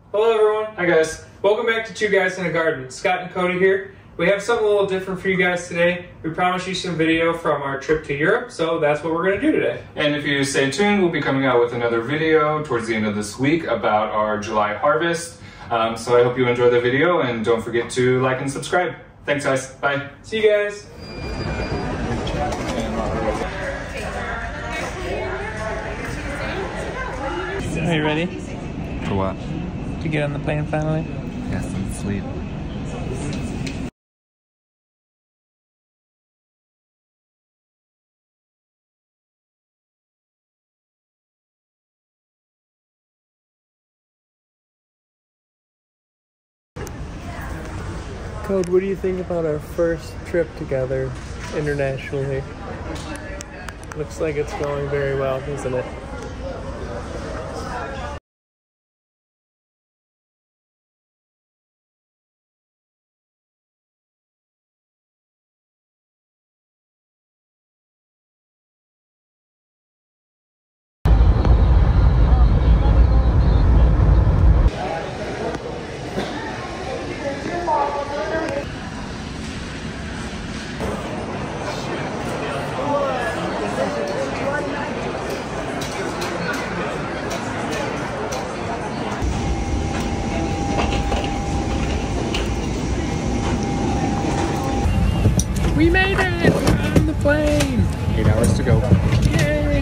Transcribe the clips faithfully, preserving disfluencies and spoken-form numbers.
Hello everyone. Hi guys. Welcome back to Two Guys in a Garden. Scott and Cody here. We have something a little different for you guys today. We promised you some video from our trip to Europe, so that's what we're going to do today. And if you stay tuned, we'll be coming out with another video towards the end of this week about our July harvest. Um, so I hope you enjoy the video and don't forget to like and subscribe. Thanks guys. Bye. See you guys. Are you ready For what? to get on the plane finally? Yes, and sleep. Code, what do you think about our first trip together internationally? Looks like it's going very well, doesn't it? We made it! We're on the plane! Eight hours to go. Yay!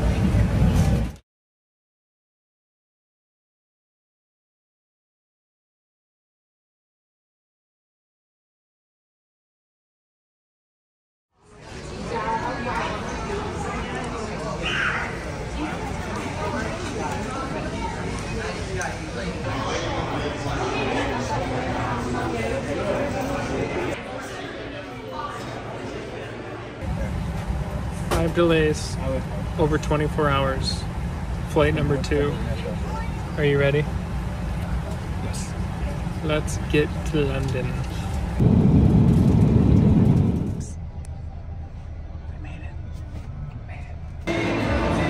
Five delays, over twenty-four hours. Flight number two. Are you ready? Yes. Let's get to London. We made it. We made it.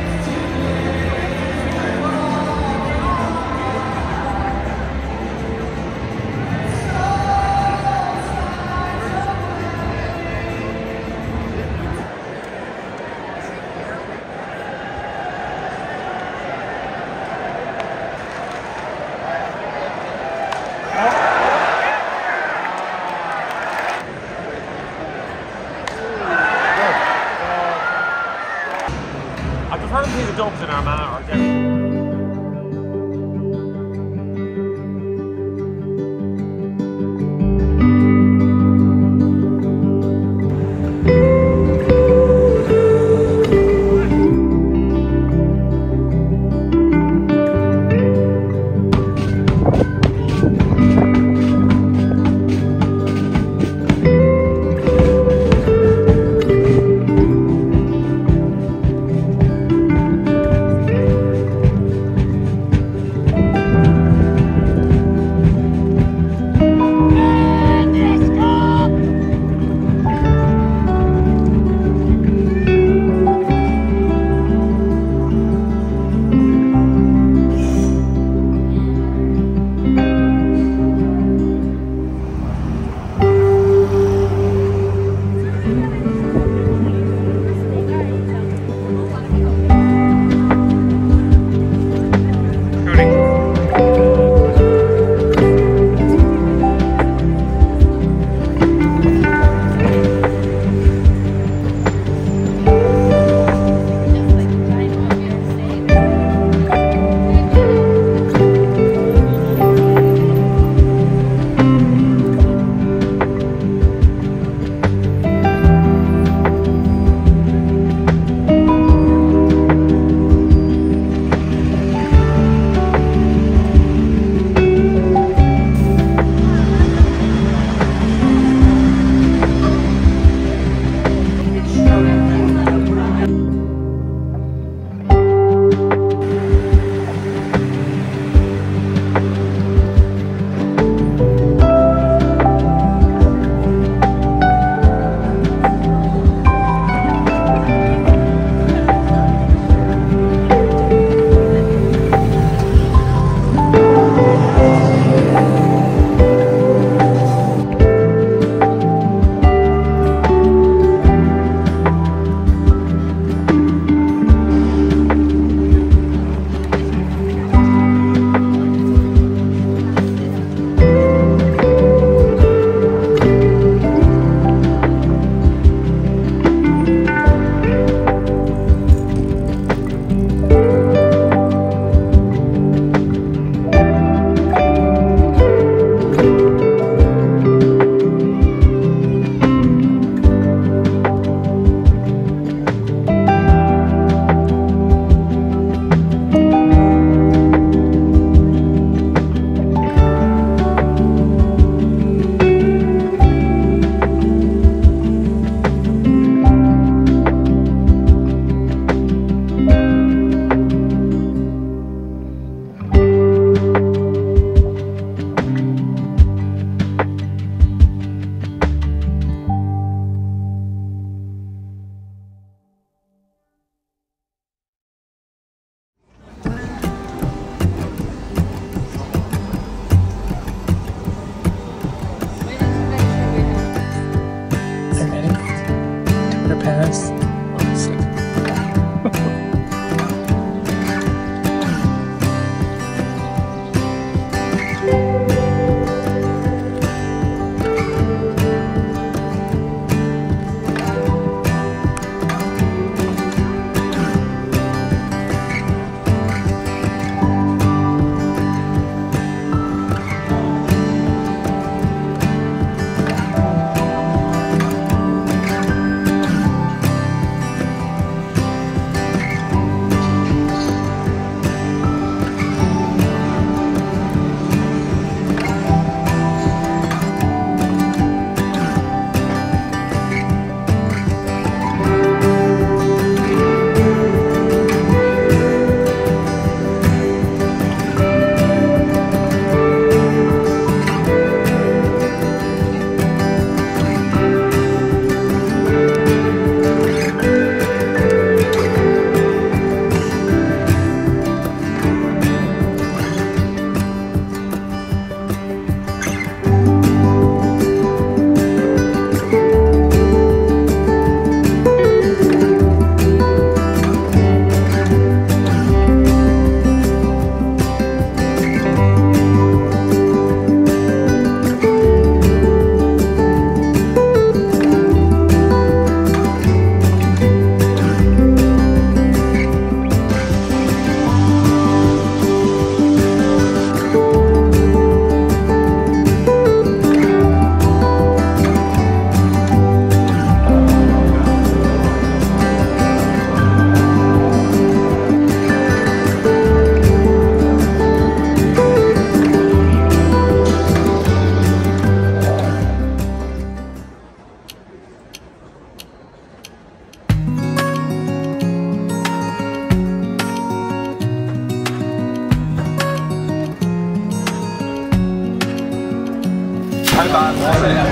How bad was it?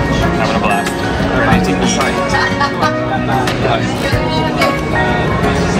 Having a blast. Donating the site.